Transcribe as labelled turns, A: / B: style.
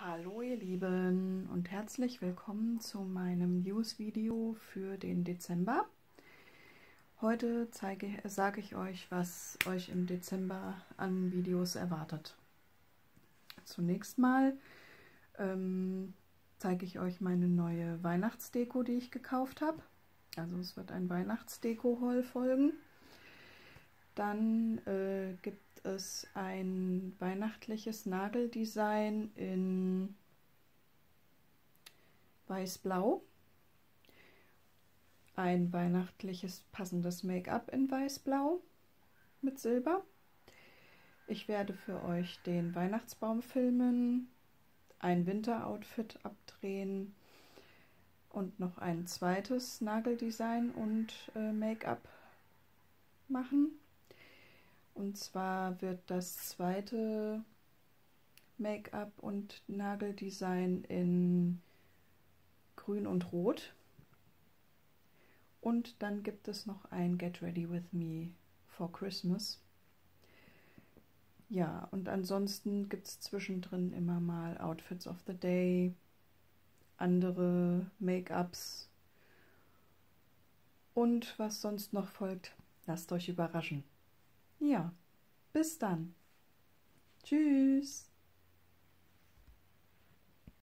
A: Hallo ihr Lieben und herzlich willkommen zu meinem News-Video für den Dezember. Heute sage ich euch, was euch im Dezember an Videos erwartet. Zunächst mal zeige ich euch meine neue Weihnachtsdeko, die ich gekauft habe. Also es wird ein Weihnachtsdeko-Haul folgen. Dann gibt es ein weihnachtliches Nageldesign in Weiß-Blau, ein weihnachtliches passendes Make-up in Weiß-Blau mit Silber. Ich werde für euch den Weihnachtsbaum filmen, ein Winteroutfit abdrehen und noch ein zweites Nageldesign und Make-up machen. Und zwar wird das zweite Make-up und Nageldesign in Grün und Rot. Und dann gibt es noch ein Get Ready With Me for Christmas. Ja, und ansonsten gibt es zwischendrin immer mal Outfits of the Day, andere Make-ups und was sonst noch folgt, lasst euch überraschen. Ja, bis dann. Tschüss.